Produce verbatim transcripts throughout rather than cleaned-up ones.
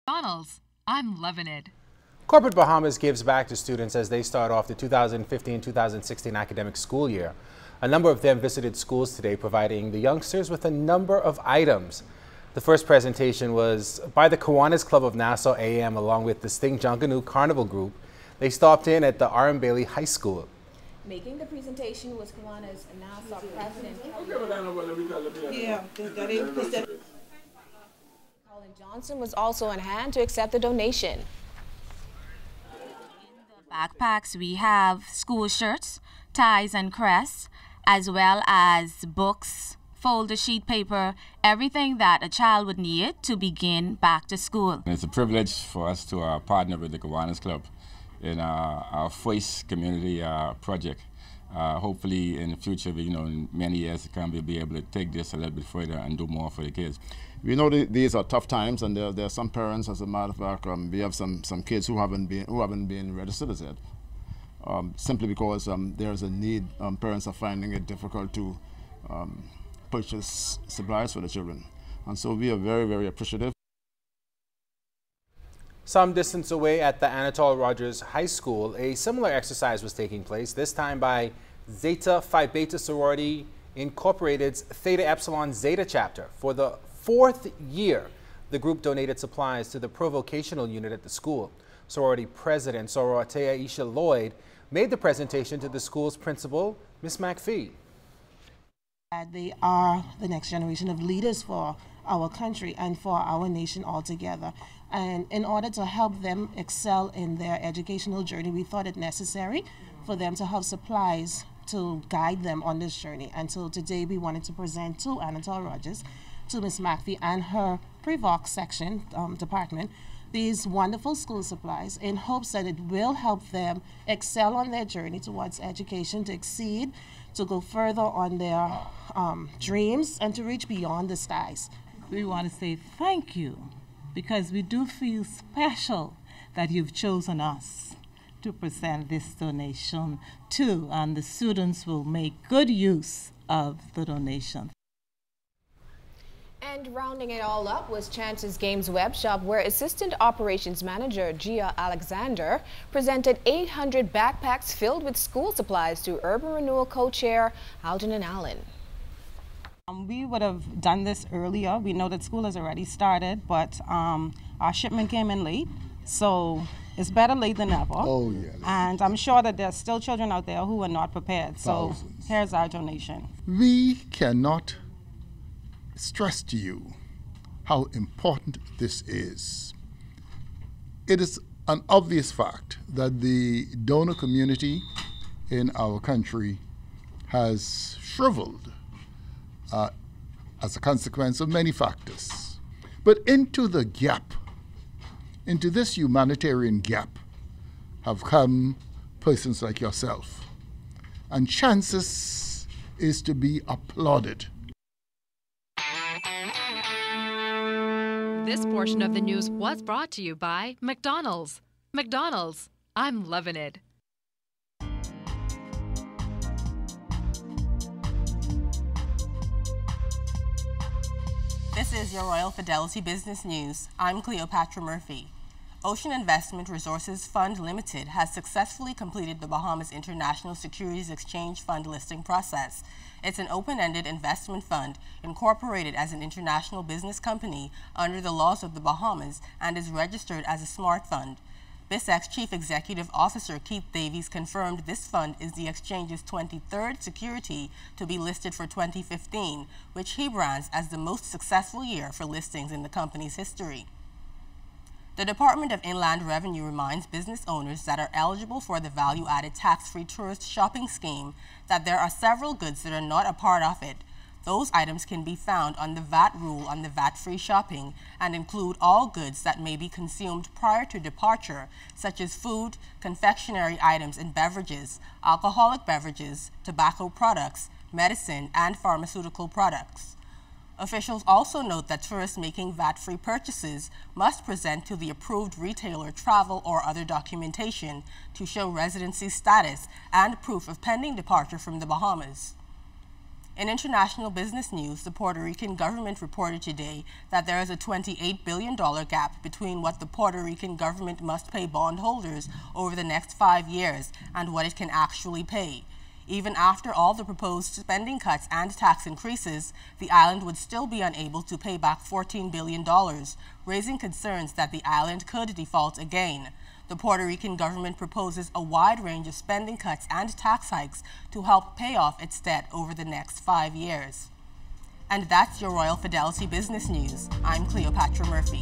McDonald's, I'm loving it. Corporate Bahamas gives back to students as they start off the two thousand fifteen two thousand sixteen academic school year. A number of them visited schools today, providing the youngsters with a number of items. The first presentation was by the Kiwanis Club of Nassau A M along with the Sting Junkanoo Carnival Group. They stopped in at the R M Bailey High School. Making the presentation was Kiwanis Nassau President Yeah, Colin Johnson was also on hand to accept the donation. Backpacks, we have school shirts, ties and crests, as well as books, folder sheet paper, everything that a child would need to begin back to school. It's a privilege for us to uh, partner with the Kiwanis Club in uh, our first community uh, project. Uh, hopefully in the future, you know, in many years to come, we'll be able to take this a little bit further and do more for the kids. We know th these are tough times, and there, there are some parents, as a matter of fact, um, we have some, some kids who haven't been who haven't been registered as yet, um, simply because um, there is a need. Um, parents are finding it difficult to um, purchase supplies for the children, and so we are very, very appreciative. Some distance away at the Anatole Rogers High School, a similar exercise was taking place, this time by Zeta Phi Beta Sorority Incorporated's Theta Epsilon Zeta chapter. For the fourth year, the group donated supplies to the provocational unit at the school. Sorority President Sorotea Isha Lloyd made the presentation to the school's principal, Miss McPhee. They are the next generation of leaders for our country and for our nation altogether. And in order to help them excel in their educational journey, we thought it necessary for them to have supplies to guide them on this journey. And so today we wanted to present to Anatole Rogers, to Miss McPhee and her Prevox section um, department, these wonderful school supplies in hopes that it will help them excel on their journey towards education, to exceed, to go further on their um, dreams, and to reach beyond the skies. We want to say thank you, because we do feel special that you've chosen us to present this donation to, and the students will make good use of the donation. And rounding it all up was Chance's Games Web Shop, where Assistant Operations Manager Gia Alexander presented eight hundred backpacks filled with school supplies to Urban Renewal Co-Chair Algernon Allen. Um, we would have done this earlier. We know that school has already started, but um, our shipment came in late, so it's better late than never. Oh, yeah. And I'm sure that there's still children out there who are not prepared. So Thousands. here's our donation. We cannot stress to you how important this is. It is an obvious fact that the donor community in our country has shriveled uh, as a consequence of many factors. But into the gap, into this humanitarian gap, have come persons like yourself. And Chances is to be applauded. This portion of the news was brought to you by McDonald's. McDonald's, I'm loving it. This is your Royal Fidelity Business News. I'm Cleopatra Murphy. Ocean Investment Resources Fund Limited has successfully completed the Bahamas International Securities Exchange Fund listing process. It's an open-ended investment fund incorporated as an international business company under the laws of the Bahamas and is registered as a smart fund. B I S X Chief Executive Officer Keith Davies confirmed this fund is the exchange's twenty-third security to be listed for twenty fifteen, which he brands as the most successful year for listings in the company's history. The Department of Inland Revenue reminds business owners that are eligible for the value-added tax-free tourist shopping scheme that there are several goods that are not a part of it. Those items can be found on the V A T rule on the V A T-free shopping and include all goods that may be consumed prior to departure, such as food, confectionery items and beverages, alcoholic beverages, tobacco products, medicine, and pharmaceutical products. Officials also note that tourists making V A T-free purchases must present to the approved retailer travel or other documentation to show residency status and proof of pending departure from the Bahamas. In international business news, the Puerto Rican government reported today that there is a twenty-eight billion dollar gap between what the Puerto Rican government must pay bondholders over the next five years and what it can actually pay. Even after all the proposed spending cuts and tax increases, the island would still be unable to pay back fourteen billion dollars, raising concerns that the island could default again. The Puerto Rican government proposes a wide range of spending cuts and tax hikes to help pay off its debt over the next five years. And that's your Royal Fidelity Business News. I'm Cleopatra Murphy.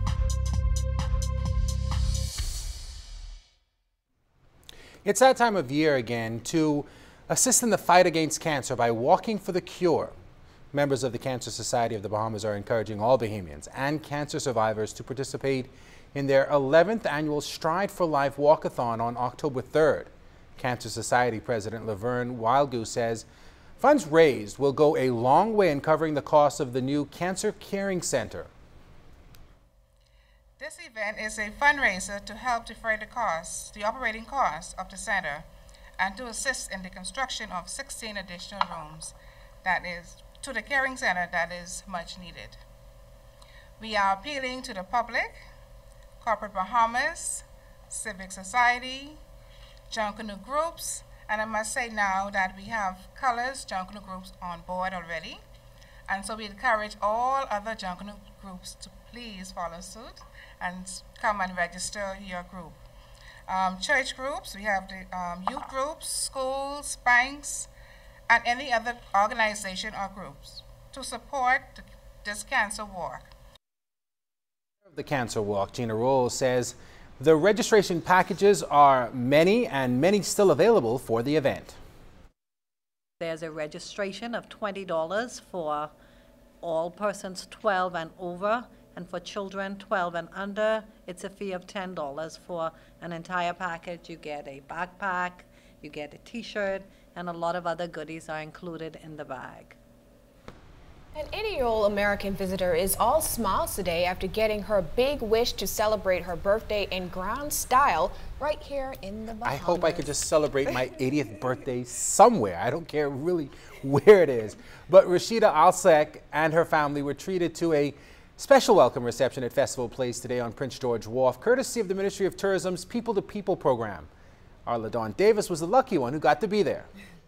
It's that time of year again to assist in the fight against cancer by walking for the cure. Members of the Cancer Society of the Bahamas are encouraging all Bahamians and cancer survivors to participate in their eleventh annual Stride for Life Walkathon on October third. Cancer Society President Laverne Wildgoose says funds raised will go a long way in covering the cost of the new Cancer Caring Center. This event is a fundraiser to help defray the costs, the operating costs of the center, and to assist in the construction of sixteen additional rooms that is to the caring center that is much needed. We are appealing to the public, Corporate Bahamas, civic society, Junkanoo groups, and I must say now that we have Colors Junkanoo groups on board already, and so we encourage all other Junkanoo groups to please follow suit and come and register your group. Um, church groups, we have the um, youth groups, schools, banks, and any other organization or groups to support the, this cancer walk. The Cancer Walk, Gina Rolls, says the registration packages are many and many still available for the event. There's a registration of twenty dollars for all persons twelve and over, and for children twelve and under, it's a fee of ten dollars for an entire package. You get a backpack, you get a t-shirt, and a lot of other goodies are included in the bag. An eighty-year-old American visitor is all smiles today after getting her big wish to celebrate her birthday in grand style right here in the Bahamas. I hope I could just celebrate my eightieth birthday somewhere. I don't care really where it is. But Rashida Alsek and her family were treated to a special welcome reception at Festival Place today on Prince George Wharf, courtesy of the Ministry of Tourism's People to People program. Our LaDawn Davis was the lucky one who got to be there.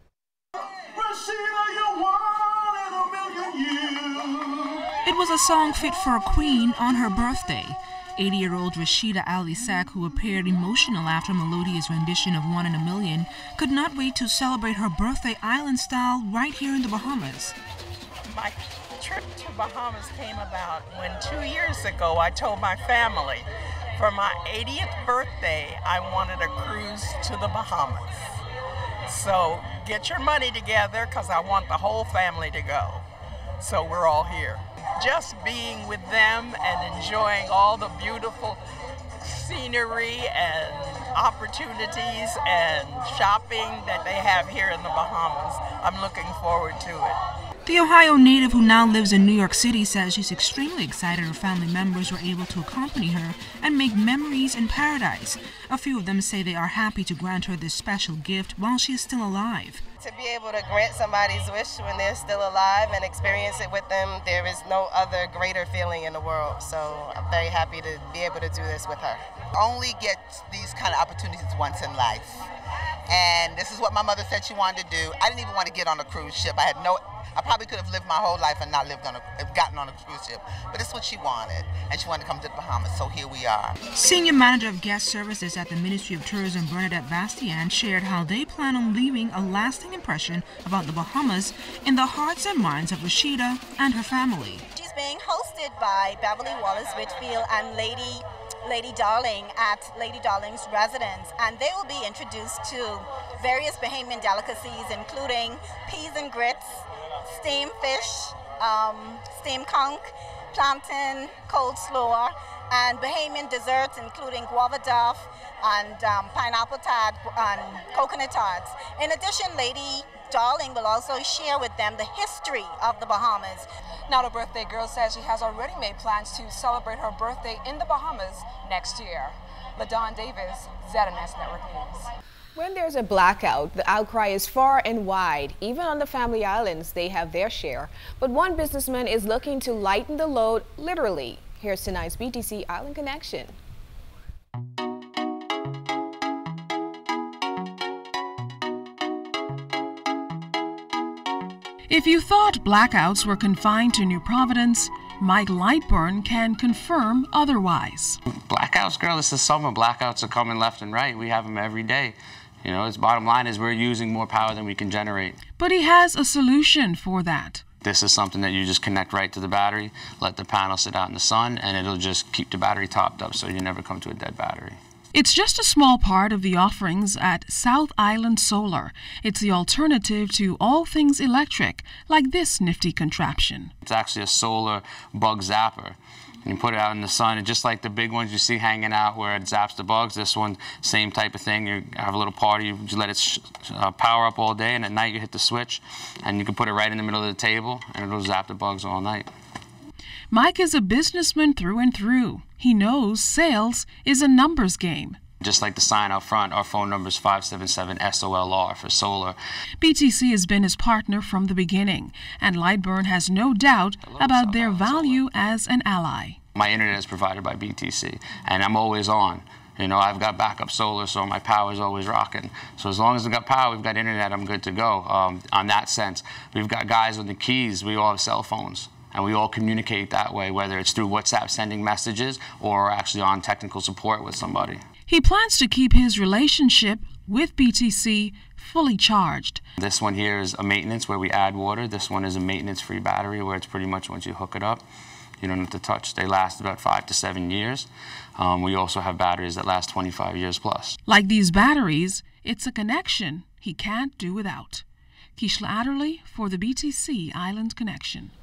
It was a song fit for a queen on her birthday. eighty-year-old Rashida Alsek, who appeared emotional after Melodia's rendition of One in a Million, could not wait to celebrate her birthday island style right here in the Bahamas. My trip to Bahamas came about when two years ago I told my family for my eightieth birthday I wanted a cruise to the Bahamas. So get your money together because I want the whole family to go. So we're all here. Just being with them and enjoying all the beautiful scenery and opportunities and shopping that they have here in the Bahamas. I'm looking forward to it. The Ohio native who now lives in New York City says she's extremely excited her family members were able to accompany her and make memories in paradise. A few of them say they are happy to grant her this special gift while she is still alive. To be able to grant somebody's wish when they're still alive and experience it with them, there is no other greater feeling in the world. So I'm very happy to be able to do this with her. Only get these kind of opportunities once in life. And this is what my mother said she wanted to do. I didn't even want to get on a cruise ship. I had no, I probably could have lived my whole life and not lived on a, gotten on a cruise ship. But this is what she wanted. And she wanted to come to the Bahamas, so here we are. Senior Manager of Guest Services at the Ministry of Tourism, Bernadette Bastian, shared how they plan on leaving a lasting impression about the Bahamas in the hearts and minds of Rashida and her family. She's being hosted by Beverly Wallace Whitfield and Lady Lady Darling at Lady Darling's residence, and they will be introduced to various Bahamian delicacies, including peas and grits, steamed fish, um, steamed conch, plantain, coleslaw, and Bahamian desserts, including guava duff and um, pineapple tart and coconut tarts. In addition, Lady Darling will also share with them the history of the Bahamas. Now, the birthday girl says she has already made plans to celebrate her birthday in the Bahamas next year. LaDawn Davis, Z N S Network News. When there's a blackout, the outcry is far and wide. Even on the Family Islands, they have their share. But one businessman is looking to lighten the load literally. Here's tonight's B T C Island Connection. If you thought blackouts were confined to New Providence, Mike Lightburn can confirm otherwise. Blackouts, girl, this is summer. Blackouts are coming left and right. We have them every day. You know, its bottom line is we're using more power than we can generate. But he has a solution for that. This is something that you just connect right to the battery, let the panel sit out in the sun, and it'll just keep the battery topped up so you never come to a dead battery. It's just a small part of the offerings at South Island Solar. It's the alternative to all things electric, like this nifty contraption. It's actually a solar bug zapper. And you put it out in the sun, and just like the big ones you see hanging out where it zaps the bugs, this one, same type of thing. You have a little party, you just let it sh uh, power up all day, and at night you hit the switch, and you can put it right in the middle of the table, and it'll zap the bugs all night. Mike is a businessman through and through. He knows sales is a numbers game. Just like the sign out front, our phone number is five seven seven S O L R for solar. B T C has been his partner from the beginning, and Lightburn has no doubt about their value as an ally. My internet is provided by B T C, and I'm always on. You know, I've got backup solar, so my power is always rocking. So as long as we've got power, we've got internet, I'm good to go. Um, on that sense, we've got guys with the keys, we all have cell phones. And we all communicate that way, whether it's through WhatsApp sending messages or actually on technical support with somebody. He plans to keep his relationship with B T C fully charged. This one here is a maintenance where we add water. This one is a maintenance-free battery where it's pretty much once you hook it up, you don't have to touch. They last about five to seven years. Um, we also have batteries that last twenty-five years plus. Like these batteries, it's a connection he can't do without. Keishla Adderley for the B T C Island Connection.